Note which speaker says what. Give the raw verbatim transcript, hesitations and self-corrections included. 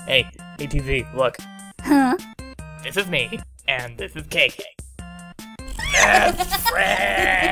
Speaker 1: Hey, A T V, look.
Speaker 2: Huh?
Speaker 1: This is me, and this is K K. Best friend!